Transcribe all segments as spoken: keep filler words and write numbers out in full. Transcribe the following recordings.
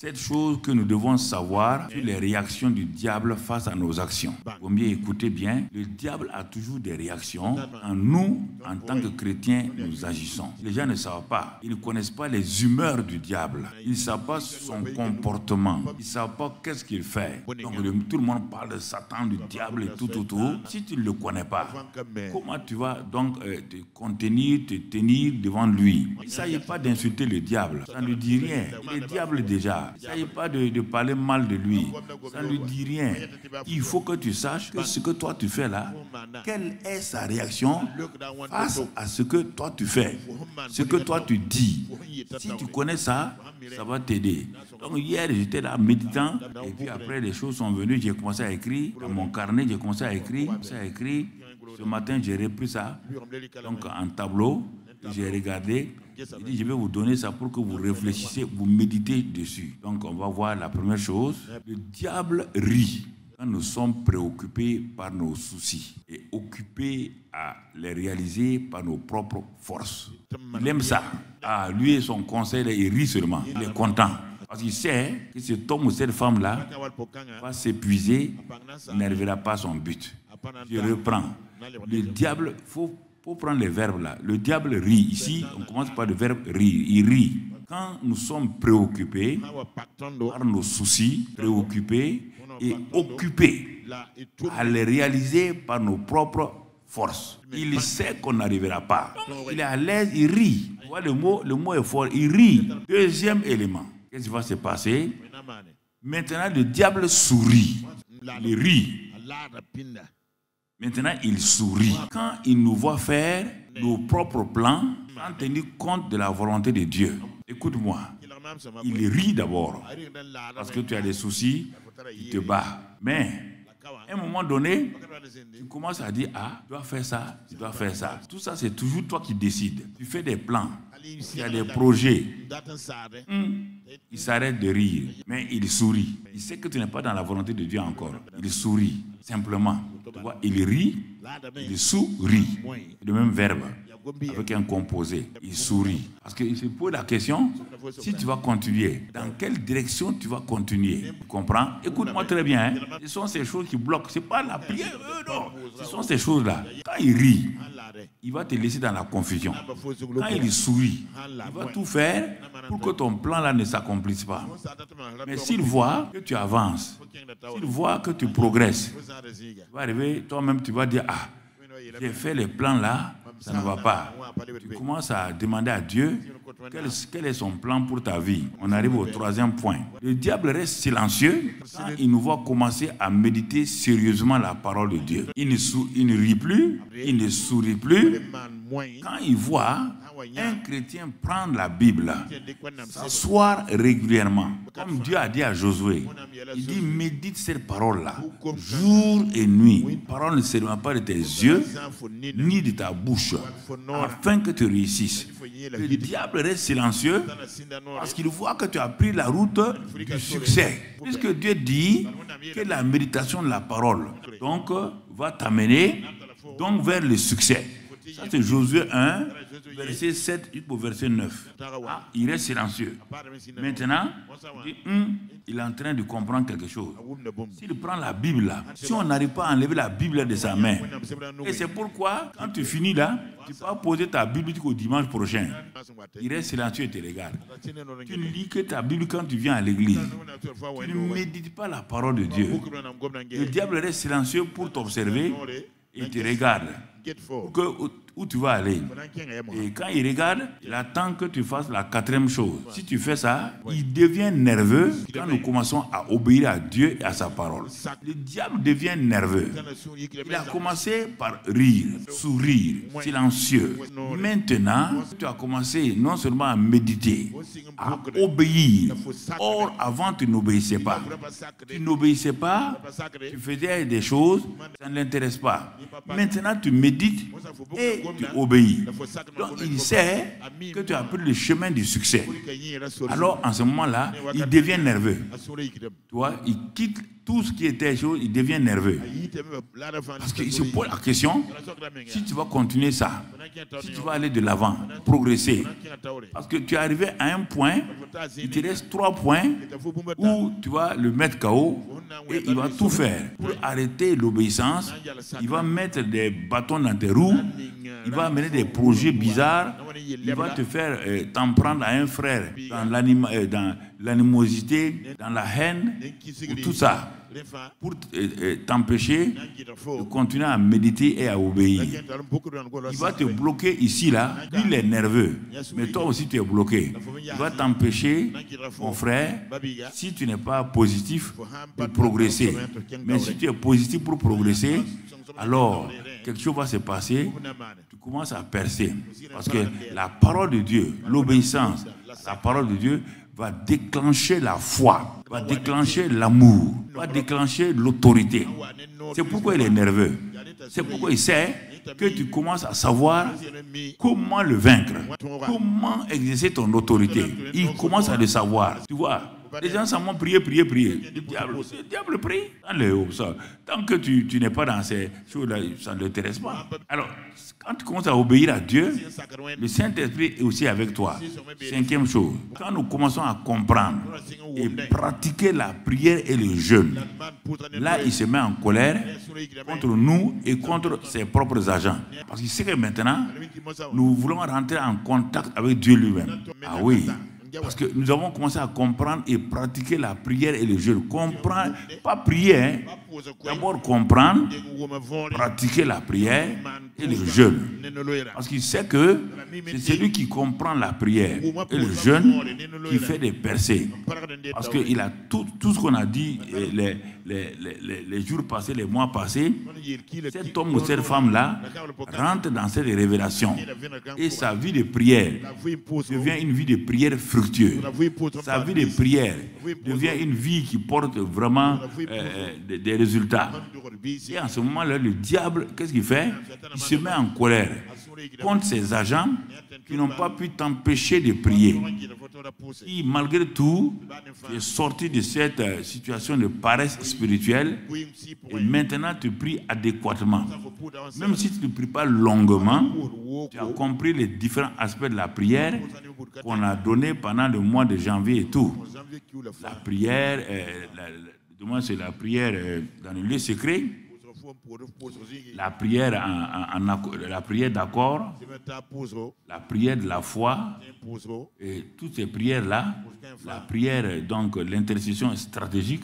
Cette chose que nous devons savoir sur les réactions du diable face à nos actions. Il vaut mieux écouter bien. Le diable a toujours des réactions quand nous, en tant que chrétiens, nous agissons. Les gens ne savent pas. Ils ne connaissent pas les humeurs du diable. Ils ne savent pas son comportement. Ils ne savent pas qu'est-ce qu'il fait. Donc le, tout le monde parle de Satan, du diable et tout, tout, tout. Si tu ne le connais pas, comment tu vas donc euh, te contenir, te tenir devant lui? Il ne s'agit pas d'insulter le diable. Ça ne lui dit rien. Il est diable déjà. Il ne s'agit pas de, de parler mal de lui. Ça ne lui dit rien. Il faut que tu saches que ce que toi tu fais là, quelle est sa réaction face à ce que toi tu fais, ce que toi tu dis. Si tu connais ça, ça va t'aider. Donc hier, j'étais là méditant, et puis après les choses sont venues, j'ai commencé à écrire. Dans mon carnet, j'ai commencé à écrire, commencé à écrire. Ce matin, j'ai repris ça, donc en tableau, j'ai regardé. J'ai dit, je vais vous donner ça pour que vous réfléchissiez, vous méditez dessus. Donc on va voir la première chose. Le diable rit quand nous sommes préoccupés par nos soucis et occupés à les réaliser par nos propres forces. Il aime ça. Ah, lui et son conseil, il rit seulement. Il est content. Parce qu'il sait que cet homme ou cette femme-là va s'épuiser, il n'arrivera pas à son but. Je reprends. Le diable, il faut, faut prendre les verbes là. Le diable rit. Ici, on commence par le verbe rire. Il rit. Quand nous sommes préoccupés par nos soucis, préoccupés et occupés à les réaliser par nos propres forces, il sait qu'on n'arrivera pas. Il est à l'aise, il rit. Tu vois, le mot, le mot est fort, il rit. Deuxième élément. Qu'est-ce qui va se passer? Maintenant, le diable sourit. Il rit. Maintenant, il sourit. Quand il nous voit faire nos propres plans, sans tenir compte de la volonté de Dieu. Écoute-moi. Il rit d'abord. Parce que tu as des soucis, il te bat. Mais, à un moment donné, tu commences à dire, ah, tu dois faire ça, tu dois faire ça. Tout ça, c'est toujours toi qui décides. Tu fais des plans. Il y a des projets. Hum, il s'arrête de rire, mais il sourit. Il sait que tu n'es pas dans la volonté de Dieu encore. Il sourit, simplement. Tu vois, il rit, il sourit. Le même verbe, avec un composé. Il sourit. Parce qu'il se pose la question, si tu vas continuer, dans quelle direction tu vas continuer? Tu comprends? Écoute-moi très bien. Hein? Ce sont ces choses qui bloquent. Ce n'est pas la prière, euh, non. Ce sont ces choses-là. Quand il rit, il va te laisser dans la confusion. Quand il sourit, il va tout faire pour que ton plan-là ne s'accomplisse pas. Mais s'il voit que tu avances, s'il voit que tu progresses, tu vas arriver, toi-même tu vas dire, ah, j'ai fait les plans là, ça ne va pas. Tu commences à demander à Dieu quel, quel est son plan pour ta vie. On arrive au troisième point. Le diable reste silencieux quand il nous voit commencer à méditer sérieusement la parole de Dieu. Il ne, sou, il ne rit plus, il ne sourit plus. Quand il voit un chrétien prendre la Bible, s'asseoir régulièrement, comme Dieu a dit à Josué, il dit médite cette parole-là, jour et nuit. La parole ne s'éloigne pas de tes yeux, ni de ta bouche, afin que tu réussisses. Le diable reste silencieux parce qu'il voit que tu as pris la route du succès. Puisque Dieu dit que la méditation de la parole donc, va t'amener donc vers le succès. Ça, c'est Josué un, verset sept au verset neuf. Ah, il reste silencieux. Maintenant, il, dit, hum, il est en train de comprendre quelque chose. S'il prend la Bible là, si on n'arrive pas à enlever la Bible de sa main, et c'est pourquoi, quand tu finis là, tu peux poser ta Bible jusqu'au dimanche prochain. Il reste silencieux et te regarde. Tu ne lis que ta Bible quand tu viens à l'église. Tu ne médites pas la parole de Dieu. Le diable reste silencieux pour t'observer et te regarde. Pour que, où, où tu vas aller. Et quand il regarde, il attend que tu fasses la quatrième chose. Si tu fais ça, il devient nerveux quand nous commençons à obéir à Dieu et à sa parole. Le diable devient nerveux. Il a commencé par rire, sourire, silencieux. Maintenant, tu as commencé non seulement à méditer, à obéir. Or, avant, tu n'obéissais pas. Tu n'obéissais pas, tu faisais des choses, ça ne l'intéresse pas. Maintenant, tu médites et tu obéis. Donc il sait que tu as pris le chemin du succès. Alors en ce moment-là, il devient nerveux. Tu vois, il quitte tout ce qui était chaud, il devient nerveux. Parce qu'il se pose la question, si tu vas continuer ça, si tu vas aller de l'avant, progresser, parce que tu es arrivé à un point, il te reste trois points où tu vas le mettre K O et il va tout faire pour arrêter l'obéissance. Il va mettre des bâtons dans tes roues, il va amener des projets bizarres, il va te faire euh, t'en prendre à un frère dans l'animosité, dans la haine, tout ça, pour euh, t'empêcher de continuer à méditer et à obéir. Il va te bloquer ici, là. Lui, il est nerveux, mais toi aussi, tu es bloqué. Il va t'empêcher, mon frère, si tu n'es pas positif, de progresser. Mais si tu es positif pour progresser, alors quelque chose va se passer, tu commences à percer. Parce que la parole de Dieu, l'obéissance, la parole de Dieu va déclencher la foi, va déclencher l'amour, va déclencher l'autorité. C'est pourquoi il est nerveux. C'est pourquoi il sait que tu commences à savoir comment le vaincre, comment exercer ton autorité. Il commence à le savoir. Tu vois, les gens s'en vont prier, prier, prier. Le diable, le diable prie. Tant que tu, tu n'es pas dans ces choses-là, ça ne l'intéresse pas. Alors, quand tu commences à obéir à Dieu, le Saint-Esprit est aussi avec toi. Cinquième chose, quand nous commençons à comprendre et pratiquer la prière et le jeûne, là, il se met en colère contre nous et contre ses propres agents. Parce qu'il sait que maintenant, nous voulons rentrer en contact avec Dieu lui-même. Ah oui. Parce que nous avons commencé à comprendre et pratiquer la prière et le jeûne. Comprendre, pas prier, hein. D'abord comprendre, pratiquer la prière et le jeûne. Parce qu'il sait que c'est celui qui comprend la prière et le jeûne qui fait des percées. Parce qu'il a tout, tout ce qu'on a dit les, les, les, les jours passés, les mois passés. Cet homme ou cette femme-là rentre dans cette révélation. Et sa vie de prière devient une vie de prière fructueuse. Sa vie de prière devient une vie qui porte vraiment euh, des, des résultats. Et en ce moment-là, le diable, qu'est-ce qu'il fait? Il se met en colère contre ses agents qui n'ont pas pu t'empêcher de prier. Et malgré tout, tu es sorti de cette situation de paresse spirituelle et maintenant tu pries adéquatement. Même si tu ne pries pas longuement, tu as compris les différents aspects de la prière qu'on a donné pendant le mois de janvier et tout. La prière, euh, la, la, c'est la prière euh, dans le lieu secret, la prière, en, en, en, la prière d'accord, la prière de la foi, et toutes ces prières-là, la prière, donc l'intercession stratégique,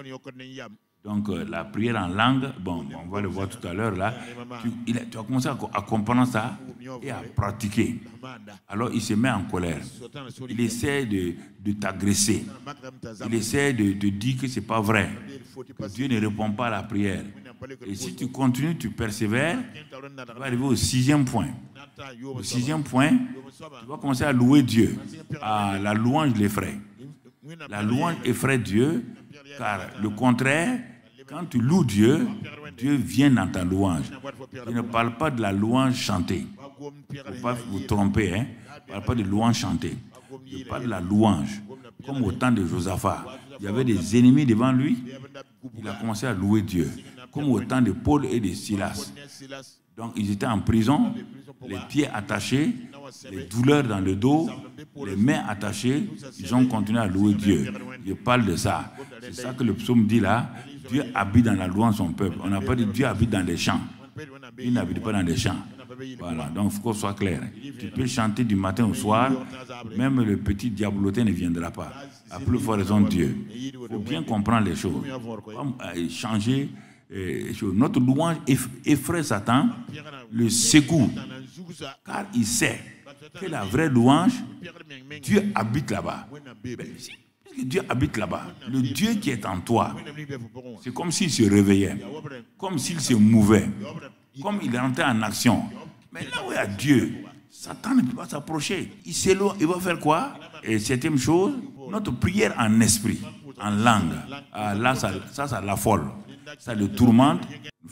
donc la prière en langue, bon, on va le voir tout à l'heure là, tu, il a, tu as commencé à, à comprendre ça et à pratiquer. Alors il se met en colère, il essaie de, de t'agresser, il essaie de, de dire que ce n'est pas vrai, que Dieu ne répond pas à la prière. Et si tu continues, tu persévères, tu vas arriver au sixième point. Au sixième point, tu vas commencer à louer Dieu. Ah, la louange l'effraie. La louange effraie Dieu, car le contraire, quand tu loues Dieu, Dieu vient dans ta louange. Je ne parle pas de la louange chantée. Il ne faut pas vous tromper, hein? Je ne parle pas de louange chantée. Je parle de la louange. Comme au temps de Josaphat, il y avait des ennemis devant lui. Il a commencé à louer Dieu. Comme au temps de Paul et de Silas. Donc ils étaient en prison, les pieds attachés, les douleurs dans le dos, les mains attachées. Ils ont continué à louer Dieu. Je parle de ça. C'est ça que le psaume dit là. Dieu habite dans la louange de son peuple. On n'a pas dit Dieu habite dans les champs. Il n'habite pas dans les champs. Voilà, donc il faut qu'on soit clair. Tu peux chanter du matin au soir, même le petit diablotin ne viendra pas. À plus forte raison de Dieu. Il faut bien comprendre les choses. Changer. Notre louange effraie Satan, le secoue, car il sait que la vraie louange, Dieu habite là-bas. Dieu habite là-bas. Le Dieu qui est en toi, c'est comme s'il se réveillait, comme s'il se mouvait, comme il rentrait en action. Mais là où il y a Dieu, Satan ne peut pas s'approcher. Il s'éloigne. Il va faire quoi? Et septième chose, notre prière en esprit, en langue. Ah, là, ça, ça, ça l'affole. Ça le tourmente.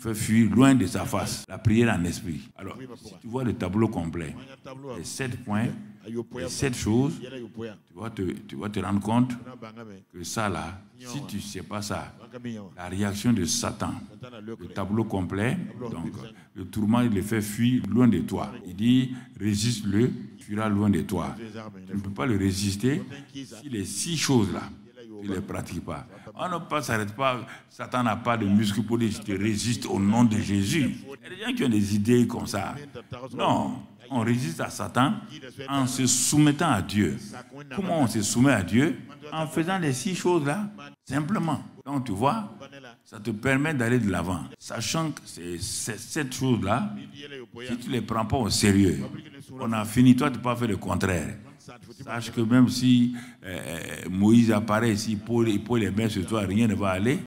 fait fuir loin de sa face la prière en esprit. Alors, si tu vois le tableau complet, les sept points, les sept choses, tu vas, te, tu vas te rendre compte que ça là, si tu ne sais pas ça, la réaction de Satan, le tableau complet, donc le tourment, il le fait fuir loin de toi. Il dit, résiste-le, tu fuiras loin de toi. Tu ne peux pas le résister si les six choses là, tu ne les pratiques pas. On ne s'arrête pas, Satan n'a pas de muscle pour dire je te résiste au nom de Jésus. Il y a des gens qui ont des idées comme ça. Non, on résiste à Satan en se soumettant à Dieu. Comment on se soumet à Dieu? En faisant les six choses là, simplement. Donc tu vois, ça te permet d'aller de l'avant. Sachant que ces sept choses là, si tu ne les prends pas au sérieux, on a fini, toi tu peux pas faire le contraire. Sache que même si euh, Moïse apparaît, si Paul, Paul est bien sur toi, rien ne va aller.